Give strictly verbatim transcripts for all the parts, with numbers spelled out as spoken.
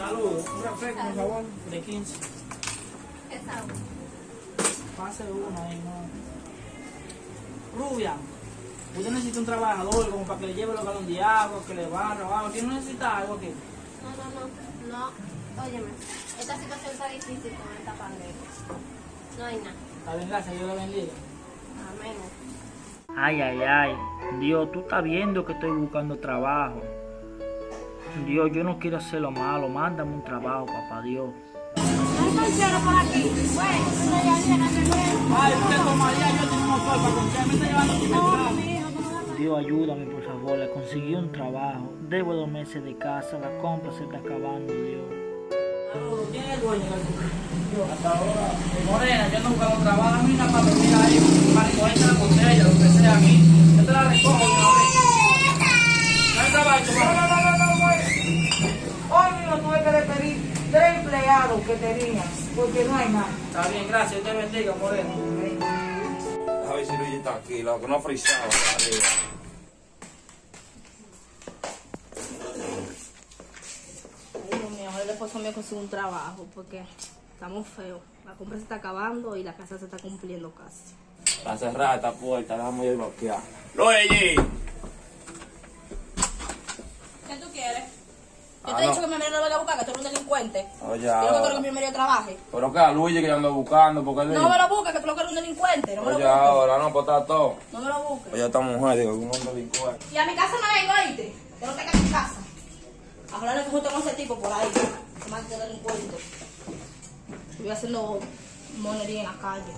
Saludos. Un refresco, por favor, de quince. Esa uno. Pase uno ahí, no. Rubia, usted necesita un trabajador como para que le lleve los galones de agua, que le barra o algo. ¿Quién no necesita algo aquí? No, no, no, no. Óyeme, esta situación está difícil con esta pandemia. No hay nada. Está bien, gracias, Dios le bendiga. Amén. Ay, ay, ay. Dios, tú estás viendo que estoy buscando trabajo. Dios, yo no quiero hacer lo malo. Mándame un trabajo, papá Dios. No hay conchero por aquí. Bueno, no ya viene a tener. Ay, usted tomaría, yo tengo un motor para conchar. Me está llevando aquí No, temprano. mi hijo, ¿cómo va a pasar? Dios, ayúdame, por favor. Le conseguí un trabajo. Debo dos meses de casa. La compra se está acabando, Dios. Saludos, ¿quién es el dueño del yo? Hasta ahora. Morena, yo no buscaba trabajo. A mí una para venir ahí, para recogerte la botella, lo que sea aquí. Yo te la recojo, mi amor. No hay trabajo, No, no, no, no, no, no. Hoy mismo tuve que despedir tres empleados que tenía, porque no hay nada. Está bien, gracias. Dios te bendiga, Morena. A ver si Luigi está aquí, lo que no ha frisado. Vale. Ay, Dios mío, ahora el esposo mío consigue un trabajo porque estamos feos. La compra se está acabando y la casa se está cumpliendo casi. Está cerrada esta puerta, déjame ir a bloquear. Luigi. ¿Qué tú quieres? Yo Ah, te he no. dicho que mi marido no venga a buscar, que tú eres un delincuente. Oye, Yo no quiero ahora. que mi marido trabaje. Pero que a Luigi que yo ando buscando, porque él No me lo busques, que tú lo que eres un delincuente. No me lo Oye, busques. ahora no, pues está todo. No me lo busques. Oye, esta mujer, digo, un hombre delincuente. Y a mi casa no vengo, oíste. Que no te quedes en mi casa. A hablar que justo con ese tipo por ahí. Que más que delincuente. Estoy haciendo monería en la calle.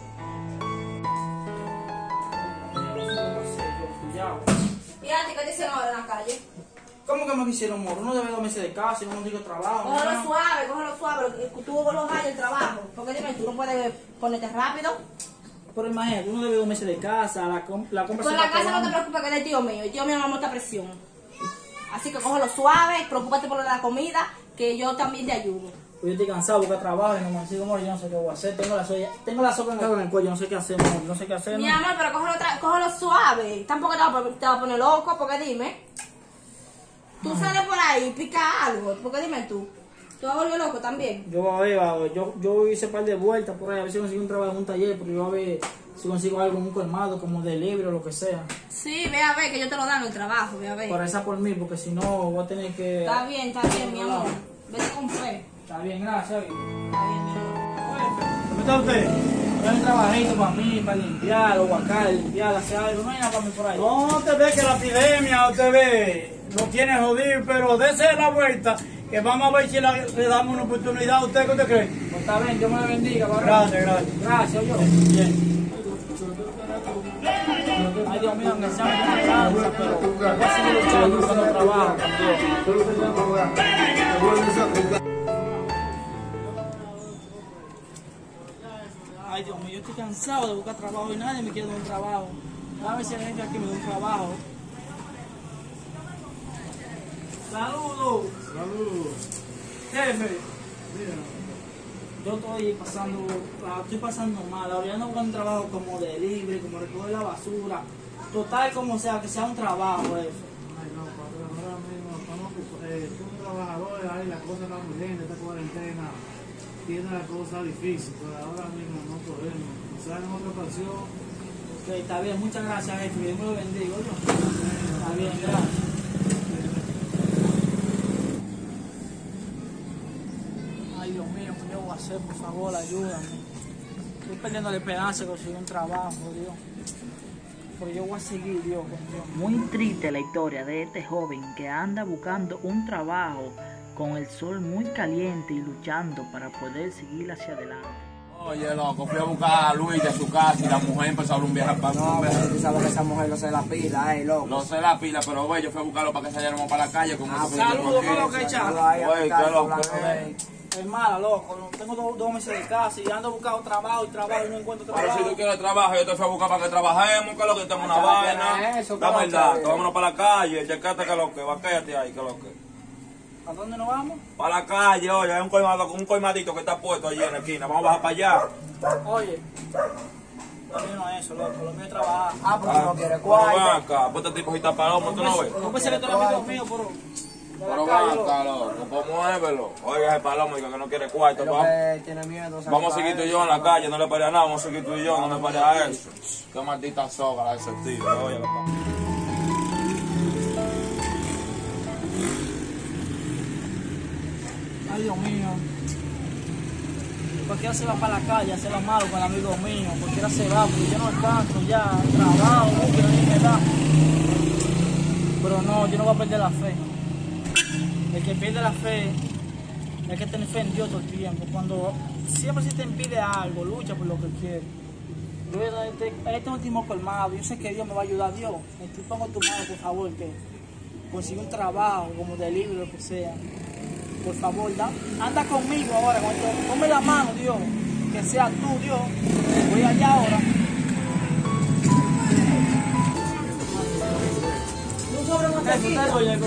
¿Y a ti qué te hicieron ahora en la calle? ¿Cómo que me quisieron moro? Uno debe dos meses de casa y no consigo trabajo. Cógelo nada. suave, cógelo suave. Tú los hay el trabajo. Porque dime, tú no puedes ponerte rápido. Pero imagínate, uno debe dos meses de casa, la, com la compra Con se la está casa no te acabando. preocupes, que es el tío mío. El tío mío me da mucha presión. Así que cógelo suave, preocúpate por la comida, que yo también te ayudo. Pues yo estoy cansado, buscar trabajo y no me consigo moro, yo no sé qué voy a hacer. Tengo la soya, tengo la soga en el cuello, no sé qué hacer, moro, no sé qué hacer. Mi No. amor, pero cógelo, tra- cógelo suave. Tampoco te vas, a, te vas a poner loco, porque dime. Tú sales por ahí, pica algo, porque dime tú. ¿Tú vas a volver loco también? Yo voy a ver, a ver, yo, yo hice un par de vueltas por ahí, a ver si consigo un trabajo en un taller, porque yo voy a ver si consigo algo en un colmado, como de libre o lo que sea. Sí, ve a ver, que yo te lo dan el trabajo, ve a ver. Para esa por mí, porque si no voy a tener que... Está bien, está bien, mi amor. Vete con fe. Está bien, gracias. Está bien, mi amor. ¿Cómo está usted? Hay un trabajito para mí, para limpiar, o guacar, limpiar, hacer algo, no hay nada para mí por ahí. No, usted ve que la epidemia, usted ve, lo tiene jodido, pero dése la vuelta, que vamos a ver si la- le damos una oportunidad a usted, ¿qué usted cree? Pues está bien, Dios me la bendiga, varón. Gracias, gracias. Gracias, yo. Bien. Ay, Dios mío, me sabe una cansa, pero voy a seguir luchando, buscando trabajo. Ay, Dios mío, yo estoy cansado de buscar trabajo y nadie me quiere dar un trabajo. A ver si hay gente aquí que me da un trabajo. Saludos. Saludos. Jefe. Yo estoy pasando, la estoy pasando mal. Ahora ya no busco un trabajo como de libre, como recoger la basura. Total, como sea, que sea un trabajo eso. Ay, no, patrón, ahora mismo estamos eh, somos trabajadores, ahí la cosa está muy linda, esta cuarentena tiene la cosa difícil, pero ahora mismo no podemos. Quizás en otra ocasión. Ok, está bien, muchas gracias, jefe. Dios me lo bendiga. ¿Oye? Está bien, gracias. Ay, Dios mío, ¿qué yo voy a hacer? Por favor, ayúdame. Estoy perdiendo la esperanza de conseguir un trabajo, Dios. Pero yo voy a seguir, Dios, con Dios. Muy triste la historia de este joven que anda buscando un trabajo con el sol muy caliente y luchando para poder seguir hacia adelante. Oye, loco, fui a buscar a Luigi a su casa y la mujer empezó a hablar un viaje para No, pero tú sabes que esa mujer no se la pila, eh, loco. No sé la pila, pero güey, yo fui a buscarlo para que saliéramos para la calle con Ah, eso. Saludos, ¿qué es lo que echa? Güey, qué loco. Es mala, loco. Tengo dos, dos meses de casa y ando buscando trabajo y trabajo y no encuentro Pero trabajo. si tú quieres trabajo, yo te fui a buscar para que trabajemos, que lo que tenemos una Ah, vaina. eso, Dame el claro que- dato, vámonos para la calle, checate que lo que, vaquéate ahí, que lo que. ¿A dónde nos vamos? Para la calle, oye, hay un colmado, un colmadito que está puesto allí en la esquina, vamos a bajar para allá. Oye, a mí no es eso, loco. Lo mío es trabajar. Ah, porque no quiere Bueno, ven cuarto. acá, pues este tipo si está palomo, tú no ves. Yo pensé que tú eras amigo mío, pero... Pero basta, loco, pues muévelo. Oiga, ese palomo dice que no quiere cuarto. Lo Vamos, que tiene miedo. ¿sabes? vamos a seguir tú y yo en la calle, no le pare a nada, vamos a seguir tú y yo, no le pare a eso. Qué maldita soga ese tío, oye, papá. Ay, Dios mío. Cualquiera se va para la calle a hacer lo malo con amigos míos. Cualquiera se va, porque yo no alcanzo ya. Trabajo, búsqueda, ni me da. Pero no, yo no voy a perder la fe. El que pierde la fe, hay que tener fe en Dios todo el tiempo. Cuando siempre si te impide algo, lucha por lo que quieres. Yo en este, en este último colmado, yo sé que Dios me va a ayudar. Dios, te pongo tu mano, por favor, que consiga un trabajo como delivery, lo que sea. Por favor, da, anda conmigo ahora, con esto, ponme la mano, Dios, que sea tú, Dios. Voy allá ahora. ¿Un sobre mantequilla?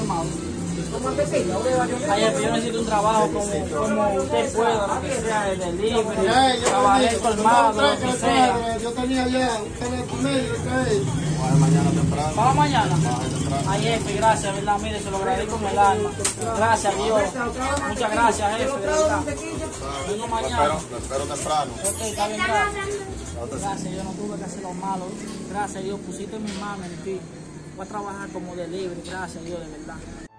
Ay, pero yo necesito un trabajo como, como usted pueda, lo que sea, el delivery, trabajar el colmado, lo que sea. Yo tenía ya, tenía con ellos, Vamos mañana temprano. Vamos mañana. Ay, jefe, gracias, verdad, mire, se lo agradezco con el alma. Gracias, Dios. Muchas gracias, jefe, de verdad. Vengo mañana. Lo espero temprano. Ok, está bien, gracias. Gracias, yo no tuve que hacer lo malo. Gracias, Dios, pusiste mi mano en ti. Voy a trabajar como delivery, gracias, Dios, de verdad.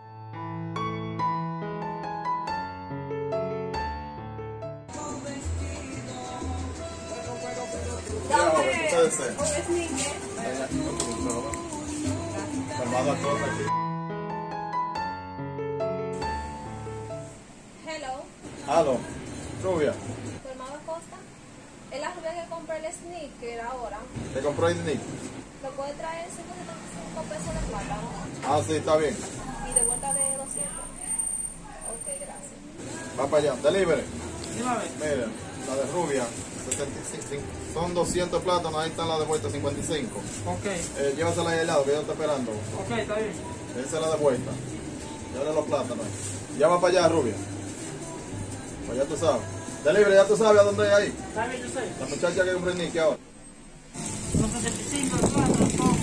Hello, Aló, rubia, Colmado Costa. Es la rubia que compré el sneaker ahora. ¿te compró el nick? ¿Lo puede traer en ciento setenta y cinco pesos de plata? Ah, sí, está bien. Y de vuelta de doscientos. Ok, gracias. Va para allá, delivery. Dime a ver. Mira, la de rubia, setenta y cinco, son doscientos plátanos, ahí está la de vuelta, cincuenta y cinco. Ok, Eh, llévasela ahí al lado, que ella está esperando. ok, está bien. Esa es la de vuelta. Dale los plátanos ahí. Ya va para allá, rubia. Pues ya tú sabes. Delivery, ya tú sabes a dónde es ahí. Está bien, yo sé. La muchacha que compré el nick ahora. Los sesenta y cinco, de plata, los pongo.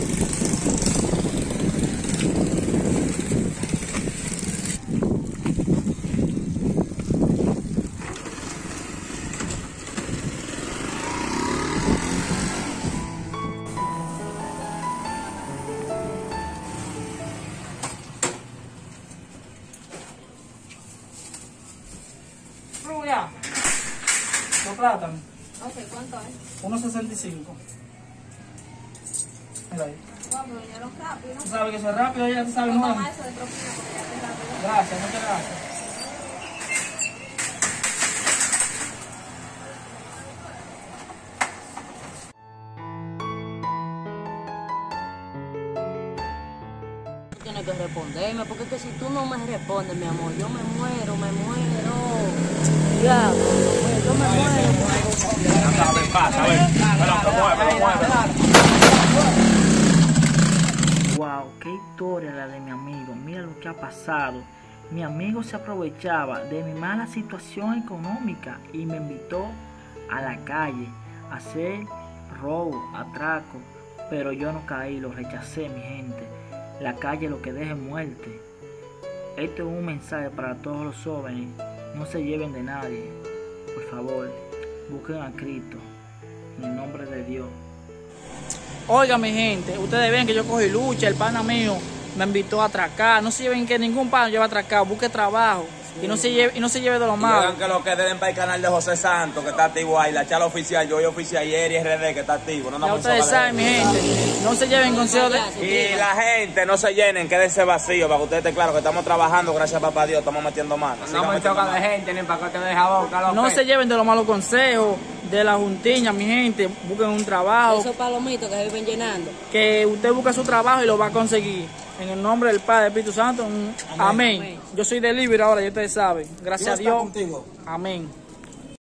Rubia, los plátanos, Ok, ¿cuánto es? uno sesenta y cinco. Mira ahí. Vamos, vinieron rápido. Tú sabes que eso es rápido, ya tú sabes, no. Toma eso de propina porque ya te rápido. Gracias, muchas gracias. Tienes que responderme, porque es que si tú no me respondes, mi amor, yo me muero, me muero. Ya, yo me muero. A ver, pasa, a ver. Muévelo, muévelo. Wow, qué historia la de mi amigo. Mira lo que ha pasado. Mi amigo se aprovechaba de mi mala situación económica y me invitó a la calle a hacer robo, atraco. Pero yo no caí, lo rechacé, mi gente. La calle lo que deje muerte. Esto es un mensaje para todos los jóvenes. No se lleven de nadie. Por favor, busquen a Cristo. En el nombre de Dios. Oiga, mi gente, ustedes ven que yo cogí lucha, el pana mío me invitó a atracar. No se lleven que ningún pana lleva a atracar, busque trabajo. Y no se lleve, y no se lleve de lo Y malo. digan que lo que den para el canal de José Santos, que está activo ahí, la charla oficial, yo y oficial ayer y R D que está activo. No Ya andamos ustedes sola de- saben, mi gente, no se lleven consejos de... Y la gente, no se llenen, quédense vacío, para que ustedes estén claros que estamos trabajando, gracias a papá Dios, estamos metiendo manos. No me toca de gente ni para que te deja boca, loco. No se lleven de los malos consejos, de la juntiña, mi gente. Busquen un trabajo, Esos palomitos que se viven llenando. que usted busque su trabajo y lo va a conseguir. En el nombre del Padre, del Espíritu Santo, un amén. Amén. Yo soy delivery ahora, ya ustedes saben. Gracias a Dios está Dios. contigo. Amén.